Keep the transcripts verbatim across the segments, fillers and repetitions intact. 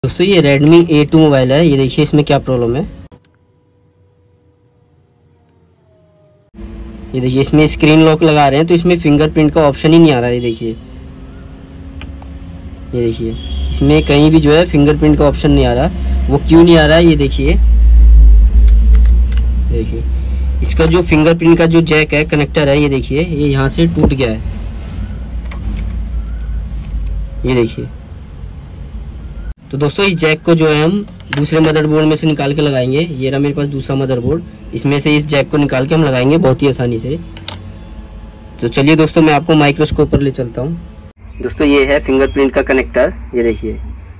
दोस्तों ये Redmi A to mobile है। ये देखिए इसमें क्या प्रॉब्लम है। ये देखिए इसमें स्क्रीन लॉक लगा रहे हैं तो इसमें फिंगरप्रिंट का ऑप्शन ही नहीं आ रहा है। ये देखिए ये देखिए इसमें कहीं भी जो है फिंगरप्रिंट का ऑप्शन नहीं आ रहा। वो क्यों नहीं आ रहा है ये देखिए। देखिए इसका जो फिंगरप्रिंट का जो जैक है, कनेक्टर है, ये देखिए ये यहाँ से टूट गया है। ये देखिए तो दोस्तों इस जैक को जो है हम दूसरे मदरबोर्ड में से निकाल के लगाएंगे। ये रहा मेरे पास दूसरा मदरबोर्ड, इसमें से इस जैक को निकाल के हम लगाएंगे बहुत ही आसानी से। तो चलिए दोस्तों मैं आपको माइक्रोस्कोप पर ले चलता हूँ। दोस्तों ये है फिंगरप्रिंट का कनेक्टर। ये देखिए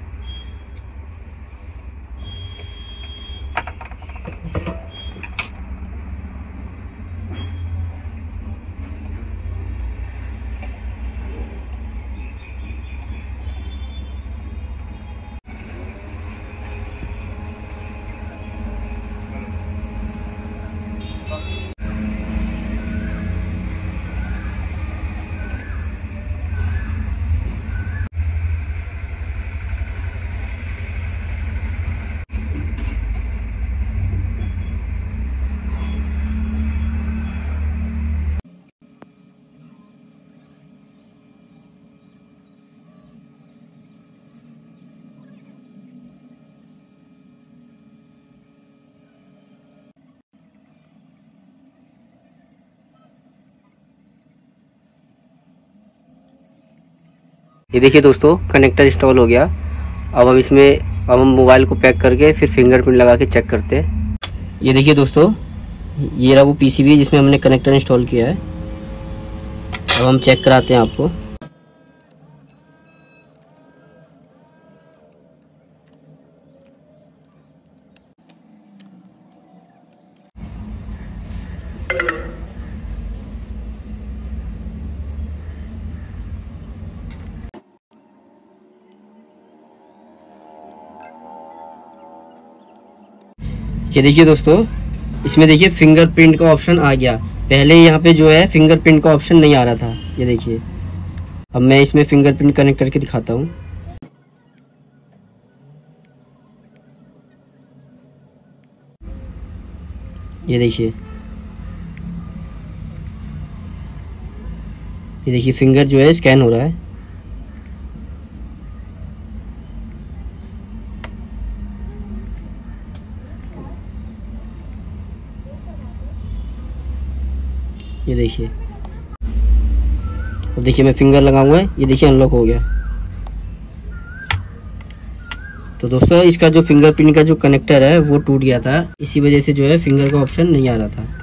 ये देखिए दोस्तों कनेक्टर इंस्टॉल हो गया। अब हम इसमें अब हम मोबाइल को पैक करके फिर फिंगरप्रिंट लगा के चेक करते हैं। ये देखिए दोस्तों ये रहा वो पीसीबी जिसमें हमने कनेक्टर इंस्टॉल किया है। अब हम चेक कराते हैं आपको। ये देखिए दोस्तों इसमें देखिए फिंगरप्रिंट का ऑप्शन आ गया। पहले यहाँ पे जो है फिंगरप्रिंट का ऑप्शन नहीं आ रहा था। ये देखिए अब मैं इसमें फिंगरप्रिंट कनेक्ट करके दिखाता हूँ। ये देखिए ये देखिए फिंगर जो है स्कैन हो रहा है। ये देखिए अब देखिए मैं फिंगर लगाऊंगा, ये देखिए अनलॉक हो गया। तो दोस्तों इसका जो फिंगरप्रिंट का जो कनेक्टर है वो टूट गया था, इसी वजह से जो है फिंगर का ऑप्शन नहीं आ रहा था।